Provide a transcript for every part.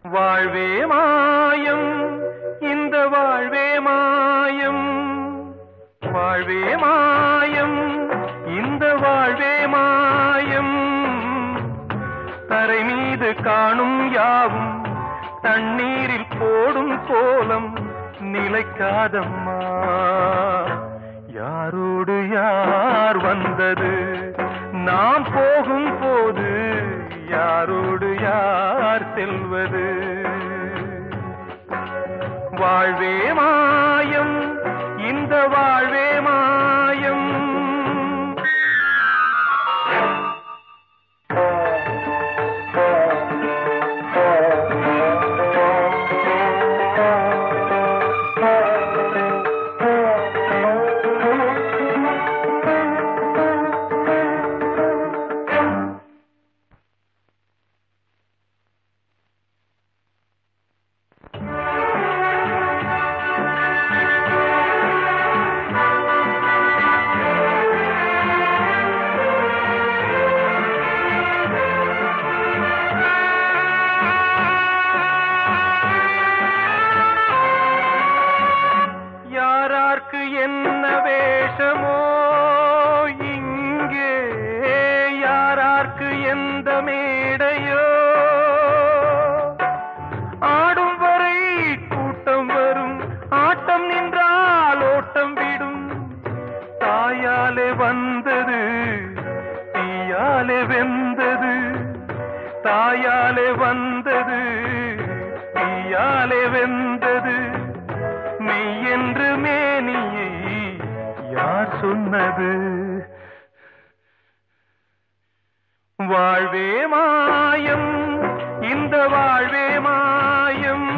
வாழ்வே மாயம், இந்த வாழ்வே மாயம். வாழ்வே மாயம், இந்த வாழ்வே மாயம். தரை மீது காணும் யாவும் தண்ணீரில் போடும் கோலம் நிலைக்காதம்மா. யாரோடு யார் வந்தது நாம் போகும் போது, யாரோடு யார் செல்வது? வாழ்வே மாயம், இந்த வாழ்வே மாயம். என்ன வேஷமோ இங்கே, யாரார்க்கு எந்த மேடையோ, ஆடும் வரை கூட்டம் வரும், ஆட்டம் நின்றால் ஓட்டம் விடும். தாயாலே வந்தது தீயாலே வெந்தது, தாயாலே வந்தது தீயாலே வெந்தது. மெய் என்று மேனியை யார் சொன்னது? வாழ்வே மாயம், இந்த வாழ்வே மாயம்.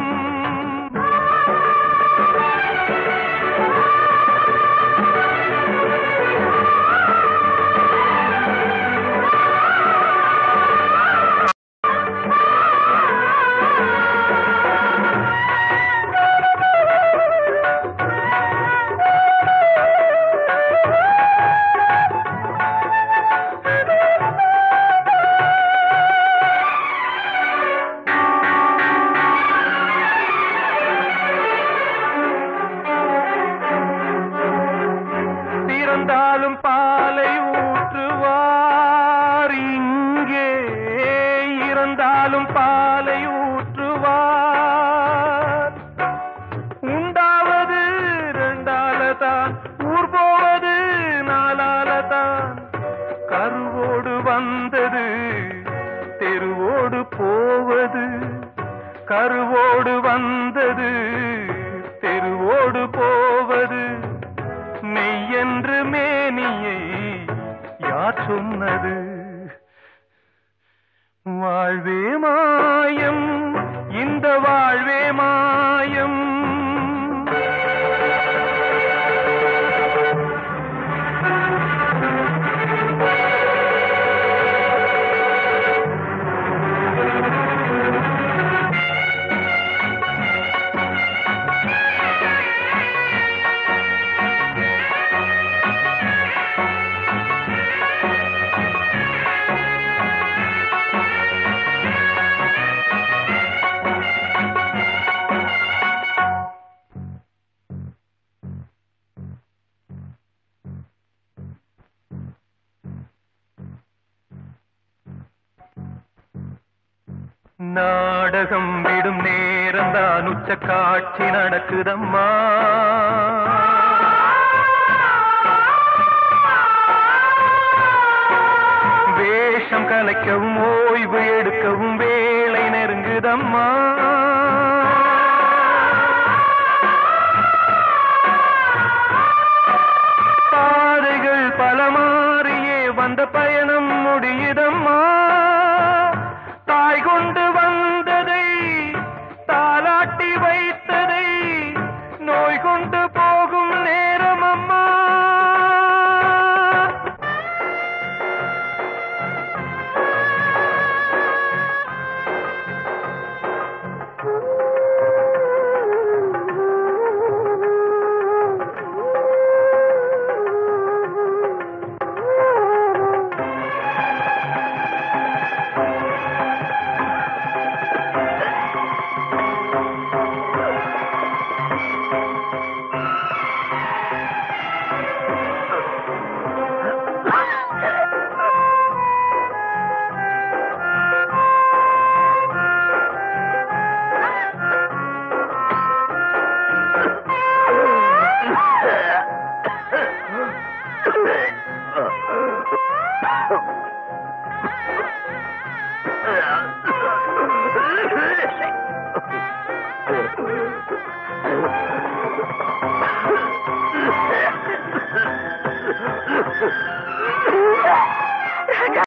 இறந்தாலும் பாலை ஊற்றுவார் இங்கே, இறந்தாலும் பாலை ஊற்றுவார். உண்டாவது ரெண்டாலதான், ஊர் போவது நாலாலதான். கருவோடு வந்தது தெருவோடு போவது, கருவோடு வந்தது தெருவோடு போவது. மெய் என்று மேனியை யார் சொன்னது? வாழ்வே மாயம், இந்த வாழ்வே மாயம். நாடகம் விடும் நேரம்தான் உச்ச காட்சி நடக்குதம்மா. வேஷம் கலைக்கவும் ஓய்வு எடுக்கவும் வேளை நெருங்குதம்மா. பாதைகள் பல மாறியே வந்த பயணம் முடியுதம்மா. தாய் கொண்டு வந்ததை தாலாட்டி வைத்ததை நோய் கொண்டு போகும் நேரம் அம்மா. Ah!